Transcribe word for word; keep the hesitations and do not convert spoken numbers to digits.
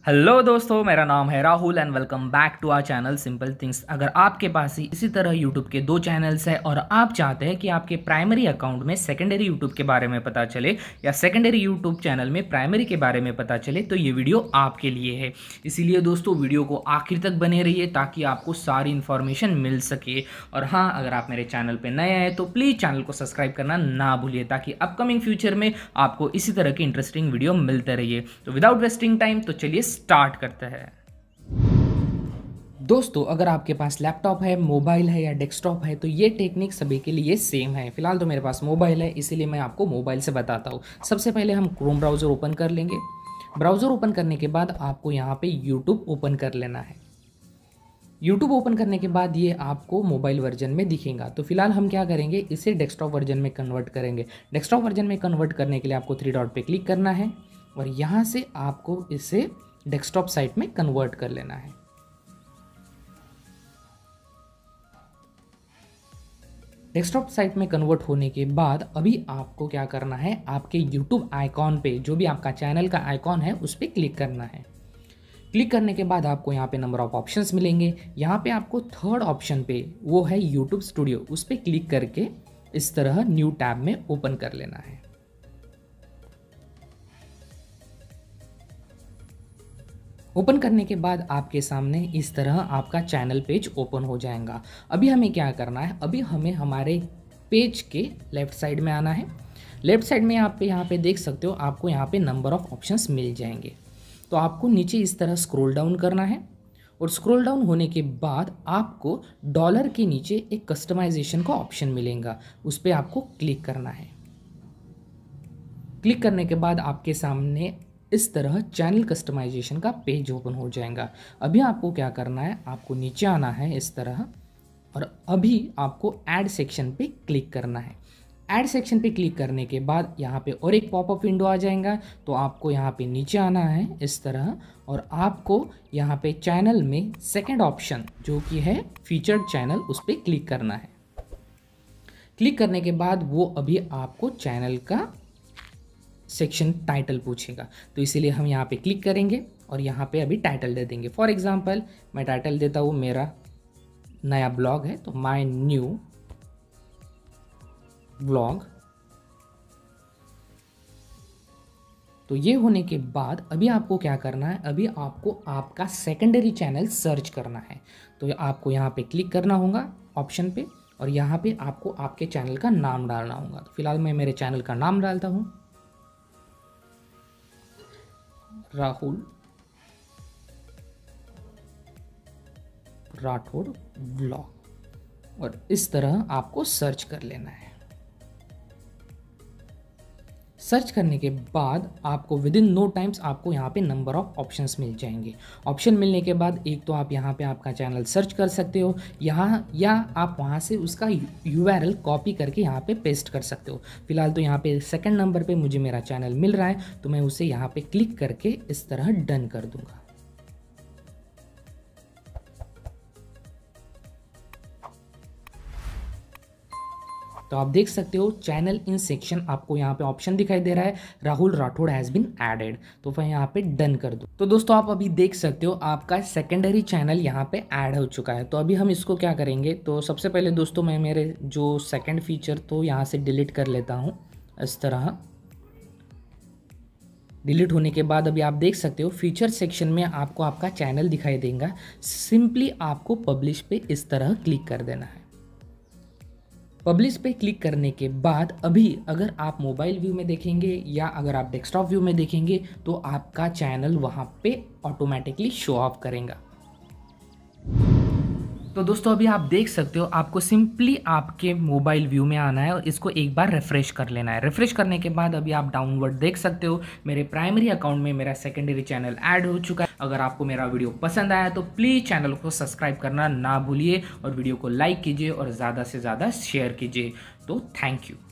Hello दोस्तों, मेरा नाम है Rahul and welcome back to our channel Simple Things. अगर आपके पास ही इसी तरह यूट्यूब के दो चैनल्स हैं और आप चाहते हैं कि आपके प्राइमरी अकाउंट में सेकेंडरी यूट्यूब के बारे में पता चले या सेकेंडरी यूट्यूब चैनल में प्राइमरी के बारे में पता चले तो ये वीडियो आपके लिए है। इसीलिए दोस्तों वीडियो को आखिर तक बने रहिए ताकि आपको सारी इन्फॉर्मेशन मिल सके। और हाँ, अगर आप मेरे चैनल पर नए आए तो प्लीज़ चैनल को सब्सक्राइब करना ना भूलिए ताकि अपकमिंग फ्यूचर में आपको इसी तरह की इंटरेस्टिंग वीडियो मिलते रहिए। तो विदाउट वेस्टिंग टाइम तो चलिए स्टार्ट करते हैं। दोस्तों, अगर आपके पास लैपटॉप है, मोबाइल है या डेस्कटॉप है तो ये टेक्निक सभी के लिए सेम है। फिलहाल तो मेरे पास मोबाइल है, इसीलिए मैं आपको मोबाइल से बताता हूँ। सबसे पहले हम क्रोम ब्राउज़र ओपन कर लेंगे। ब्राउज़र ओपन करने के बाद आपको यहाँ पे यूट्यूब ओपन कर लेना है। यूट्यूब ओपन करने के बाद ये आपको मोबाइल वर्जन में दिखेगा। तो फिलहाल हम क्या करेंगे, इसे डेस्कटॉप वर्जन में कन्वर्ट करेंगे। डेस्कटॉप वर्जन में कन्वर्ट करने के लिए आपको थ्री डॉट पे क्लिक करना है और यहाँ से आपको इसे डेस्कटॉप साइट में कन्वर्ट कर लेना है। डेस्कटॉप साइट में कन्वर्ट होने के बाद अभी आपको क्या करना है, आपके यूट्यूब आइकॉन पे, जो भी आपका चैनल का आइकॉन है उस पर क्लिक करना है। क्लिक करने के बाद आपको यहाँ पे नंबर ऑफ ऑप्शंस मिलेंगे। यहाँ पे आपको थर्ड ऑप्शन पे वो है यूट्यूब स्टूडियो, उस पर क्लिक करके इस तरह न्यू टैब में ओपन कर लेना है। ओपन करने के बाद आपके सामने इस तरह आपका चैनल पेज ओपन हो जाएगा। अभी हमें क्या करना है, अभी हमें हमारे पेज के लेफ़्ट साइड में आना है। लेफ़्ट साइड में आप पे यहाँ पे देख सकते हो, आपको यहाँ पे नंबर ऑफ़ ऑप्शंस मिल जाएंगे। तो आपको नीचे इस तरह स्क्रॉल डाउन करना है और स्क्रॉल डाउन होने के बाद आपको डॉलर के नीचे एक कस्टमाइजेशन का ऑप्शन मिलेगा, उस पर आपको क्लिक करना है। क्लिक करने के बाद आपके सामने इस तरह चैनल कस्टमाइजेशन का पेज ओपन हो जाएगा। अभी आपको क्या करना है, आपको नीचे आना है इस तरह और अभी आपको ऐड सेक्शन पे क्लिक करना है। ऐड सेक्शन पे क्लिक करने के बाद यहाँ पे और एक पॉपअप विंडो आ जाएगा। तो आपको यहाँ पे नीचे आना है इस तरह और आपको यहाँ पे चैनल में सेकंड ऑप्शन जो कि है फीचर्ड चैनल, उस पर क्लिक करना है। क्लिक करने के बाद वो अभी आपको चैनल का सेक्शन टाइटल पूछेगा, तो इसीलिए हम यहाँ पे क्लिक करेंगे और यहाँ पे अभी टाइटल दे देंगे। फॉर एग्जांपल मैं टाइटल देता हूँ, मेरा नया ब्लॉग है तो माय न्यू ब्लॉग। तो ये होने के बाद अभी आपको क्या करना है, अभी आपको आपका सेकेंडरी चैनल सर्च करना है। तो आपको यहाँ पे क्लिक करना होगा ऑप्शन पे और यहाँ पे आपको आपके चैनल का नाम डालना होगा। तो फिलहाल मैं मेरे चैनल का नाम डालता हूँ, राहुल राठौड़ ब्लॉग, और इस तरह आपको सर्च कर लेना है। सर्च करने के बाद आपको विद इन नो टाइम्स आपको यहाँ पे नंबर ऑफ ऑप्शंस मिल जाएंगे। ऑप्शन मिलने के बाद एक तो आप यहाँ पे आपका चैनल सर्च कर सकते हो यहाँ, या आप वहाँ से उसका यूआरएल कॉपी करके यहाँ पे पेस्ट कर सकते हो। फिलहाल तो यहाँ पे सेकंड नंबर पे मुझे मेरा चैनल मिल रहा है तो मैं उसे यहाँ पे क्लिक करके इस तरह डन कर दूंगा। तो आप देख सकते हो चैनल इन सेक्शन, आपको यहाँ पे ऑप्शन दिखाई दे रहा है Rahul Rathore has been added, तो मैं यहाँ पे डन कर दूँ। तो दोस्तों आप अभी देख सकते हो आपका सेकेंडरी चैनल यहाँ पे ऐड हो चुका है। तो अभी हम इसको क्या करेंगे, तो सबसे पहले दोस्तों मैं मेरे जो सेकेंड फीचर तो यहाँ से डिलीट कर लेता हूँ। इस तरह डिलीट होने के बाद अभी आप देख सकते हो फीचर सेक्शन में आपको आपका चैनल दिखाई देगा। सिंपली आपको पब्लिश पे इस तरह क्लिक कर देना है। पब्लिश पे क्लिक करने के बाद अभी अगर आप मोबाइल व्यू में देखेंगे या अगर आप डेस्कटॉप व्यू में देखेंगे तो आपका चैनल वहाँ पे ऑटोमेटिकली शो ऑफ करेगा। तो दोस्तों अभी आप देख सकते हो, आपको सिंपली आपके मोबाइल व्यू में आना है और इसको एक बार रिफ्रेश कर लेना है। रिफ्रेश करने के बाद अभी आप डाउनवर्ड देख सकते हो मेरे प्राइमरी अकाउंट में मेरा सेकेंडरी चैनल ऐड हो चुका है। अगर आपको मेरा वीडियो पसंद आया तो प्लीज़ चैनल को सब्सक्राइब करना ना भूलिए और वीडियो को लाइक कीजिए और ज़्यादा से ज़्यादा शेयर कीजिए। तो थैंक यू।